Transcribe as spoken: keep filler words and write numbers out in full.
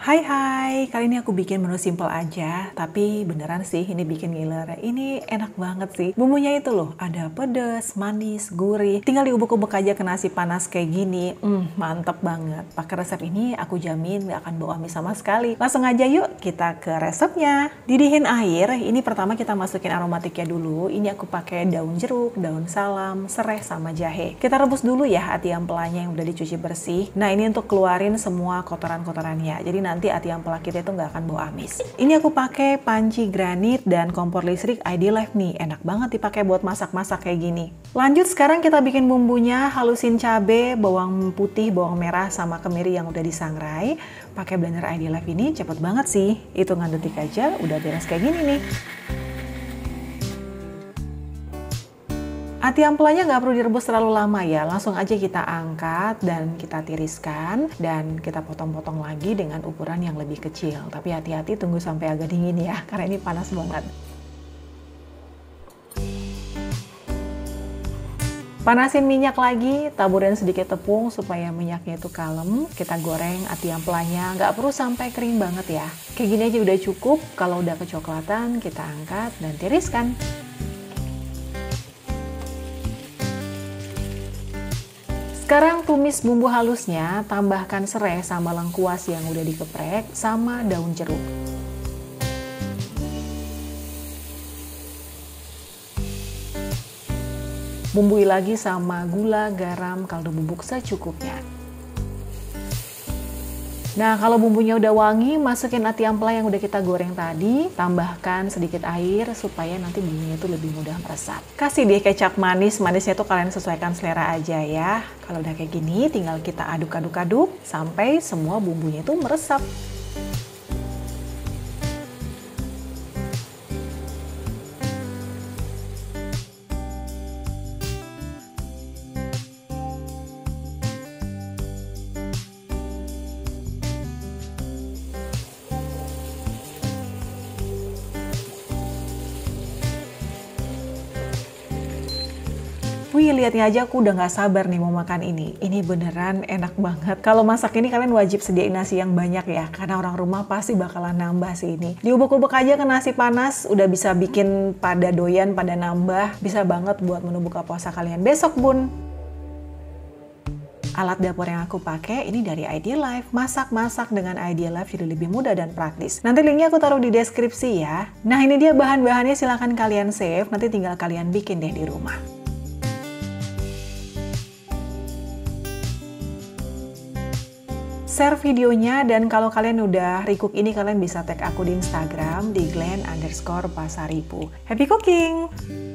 Hai hai, kali ini aku bikin menu simple aja, tapi beneran sih ini bikin ngiler. Ini enak banget sih. Bumbunya itu loh, ada pedas, manis, gurih. Tinggal diubek-ubek aja ke nasi panas kayak gini. Hmm, mantep banget. Pakai resep ini aku jamin gak akan bau amis sama sekali. Langsung aja yuk kita ke resepnya. Didihin air, ini pertama kita masukin aromatiknya dulu. Ini aku pakai daun jeruk, daun salam, serai, sama jahe. Kita rebus dulu ya ati ampelanya yang udah dicuci bersih. Nah ini untuk keluarin semua kotoran-kotorannya. Jadi nanti ati ampela kita itu nggak akan bau amis. Ini aku pakai panci granit dan kompor listrik I D Life nih. Enak banget dipakai buat masak-masak kayak gini. Lanjut sekarang kita bikin bumbunya. Halusin cabai, bawang putih, bawang merah, sama kemiri yang udah disangrai. Pakai blender I D Life ini cepet banget sih. Hitungan detik aja udah beres kayak gini nih. Ati ampelanya nggak perlu direbus terlalu lama ya, langsung aja kita angkat dan kita tiriskan dan kita potong-potong lagi dengan ukuran yang lebih kecil. Tapi hati-hati tunggu sampai agak dingin ya, karena ini panas banget. Panasin minyak lagi, taburin sedikit tepung supaya minyaknya itu kalem. Kita goreng ati ampelanya, nggak perlu sampai kering banget ya. Kayak gini aja udah cukup, kalau udah kecoklatan kita angkat dan tiriskan. Sekarang tumis bumbu halusnya, tambahkan serai sama lengkuas yang udah dikeprek, sama daun jeruk. Bumbui lagi sama gula, garam, kaldu bubuk secukupnya. Nah, kalau bumbunya udah wangi, masukin ati ampela yang udah kita goreng tadi, tambahkan sedikit air supaya nanti bumbunya itu lebih mudah meresap. Kasih deh kecap manis, manisnya tuh kalian sesuaikan selera aja ya. Kalau udah kayak gini, tinggal kita aduk-aduk-aduk sampai semua bumbunya itu meresap. Wih, lihatnya aja aku udah gak sabar nih mau makan ini. Ini beneran enak banget. Kalau masak ini kalian wajib sediain nasi yang banyak ya, karena orang rumah pasti bakalan nambah sih ini. Diubek-ubek aja ke nasi panas, udah bisa bikin pada doyan, pada nambah. Bisa banget buat menu buka puasa kalian besok, bun. Alat dapur yang aku pakai ini dari I D Life. Masak-masak dengan I D Life jadi lebih mudah dan praktis. Nanti linknya aku taruh di deskripsi ya. Nah ini dia bahan-bahannya, silahkan kalian save. Nanti tinggal kalian bikin deh di rumah. Share videonya, dan kalau kalian udah recook ini kalian bisa tag aku di Instagram di glenn underscore pasaribu. Happy cooking!